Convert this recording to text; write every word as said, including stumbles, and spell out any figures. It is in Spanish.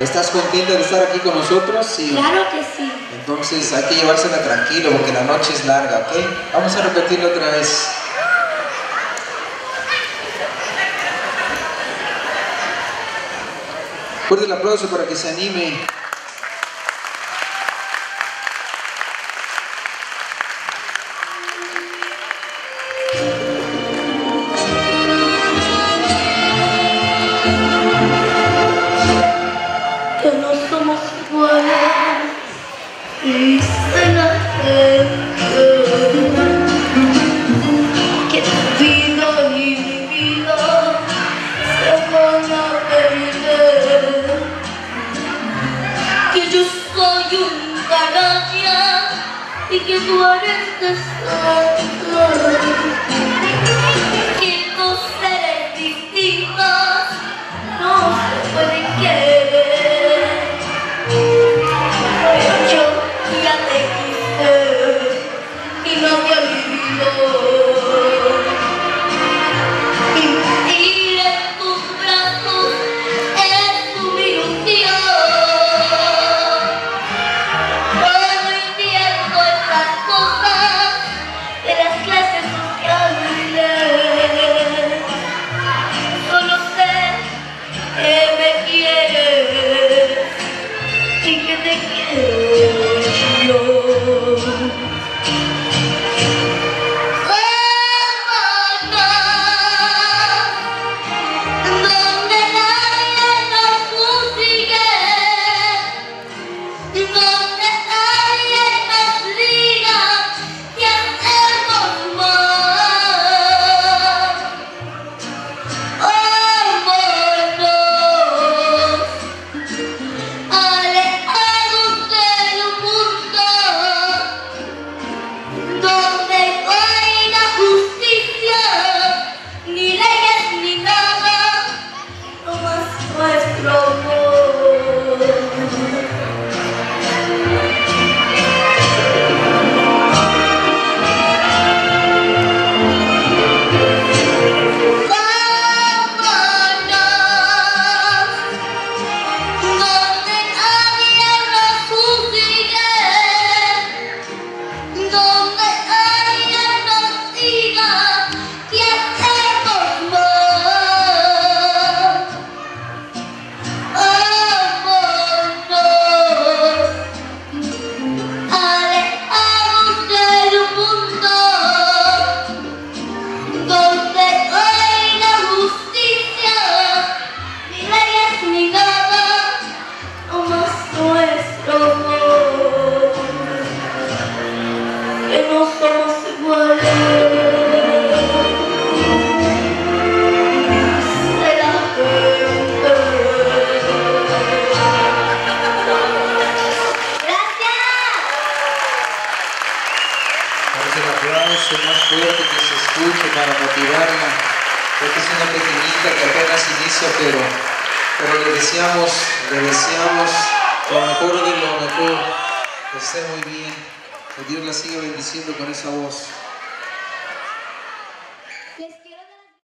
¿Estás contenta de estar aquí con nosotros? Sí. Claro que sí. Entonces hay que llevársela tranquilo porque la noche es larga, ¿ok? Vamos a repetirlo otra vez. Fuerte el aplauso para que se anime. Que no somos iguales, dice la gente, que tu vida y mi vida se van a perder, que yo soy un canalla y que tú eres de sangre, que dos seres distintos no se pueden querer. Yo ya te quise y no te olvido. Vivir en tus brazos es tu ilusión. Yo no entiendo estas cosas de las clases sociales. Solo sé que me quieres y que te quiero yo. Donde nadie nos juzgue, donde nadie nos diga que hacemos mal. Vámonos alejados del mundo, donde no hay la justicia, ni leyes ni nada, nomás nuestro amor. Donde nadie nos juzgue, donde nadie nos diga que hacemos mal. Vámonos alejados del mundo, donde no hay la justicia, ni leyes ni nada, nomás nuestro amor, que no somos iguales, dice la gente. ¡Gracias! Vamos el aplauso más fuerte que se escuche para motivarla. Creo que es una pequeñita que apenas inicia, pero, pero le deseamos, le deseamos lo mejor de lo mejor. Que esté muy bien. Que Dios la siga bendiciendo con esa voz.